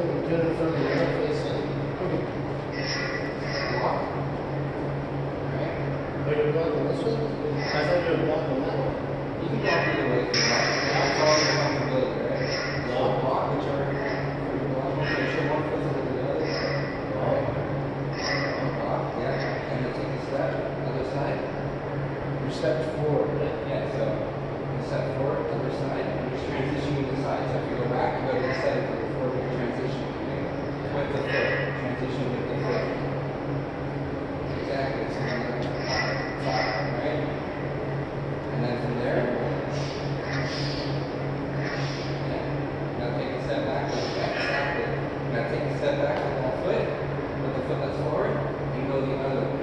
do it from the other facing. Walk. Alright. Are you blocking this one? I thought you were blocking that one. You can block either way if you want. That's all your comfortability, right? So block whichever you block. Make sure one foot's over the other. Alright. One block, yeah. And then take a step, other side. You stepped forward, right? Yeah, so you step forward, other side, and just transition with the side. So if you go back, you go to the side for the forward transition. Okay? With the foot. Transition with the foot. Exactly. So then like top, right? And then from there, yeah. Now take a step back like that. Exactly. Now take a step back with that foot, with the foot that's forward, and go the other way.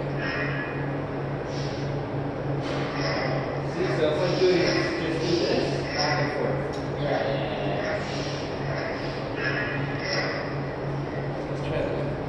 See, so it's like doing this. Just do this, back and forth. Yeah. Let's try that.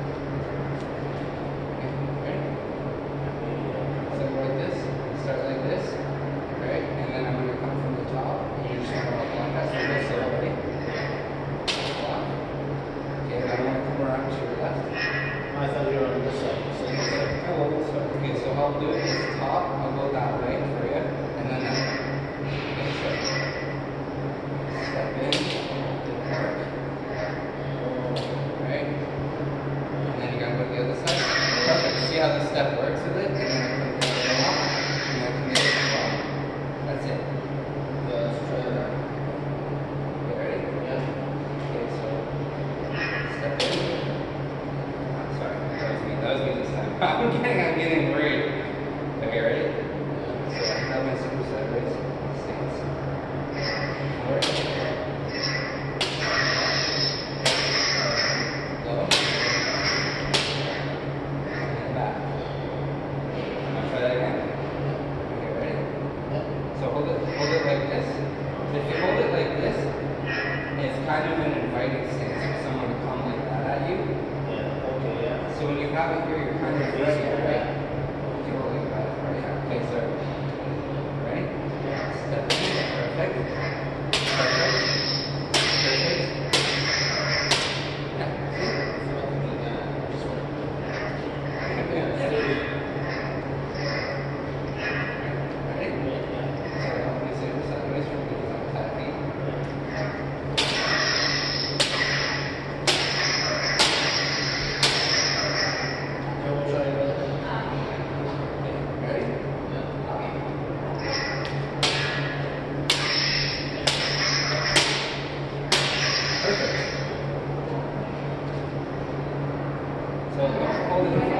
Okay, ready? So like this, start like this, right? And then I'm going to come from the top, and you're just going to walk like that. So go slow, ready? Walk. Okay, and I want to come around to your left. I thought you were on this side. So you said, Okay, so how I'll do it is top, I'll go that way for you, and then that way. Okay, so step in, depart, right? And then you gotta go to the other side. Perfect. See how the step works with it? And then I come down, and then come down as well. That's it. let's try that. Okay, ready? Yeah. Okay, so step in. Sorry, that was me this time. I'm getting worried. Okay, ready? So I have my super sideways stance. Forward. Low. And back. Wanna try that again? Okay, ready? So hold it like this. If you hold it like this, it's kind of an inviting stance for someone to come like that at you. Yeah. Okay, yeah. So when you have it here, you're kind of ready, right? You're holding that, right? Okay, so ready? Step in. Perfect. Perfect. Perfect. Yeah. Ready? So help me say this sideways for me because I'm happy. We'll try that. Ready? Perfect. So hold it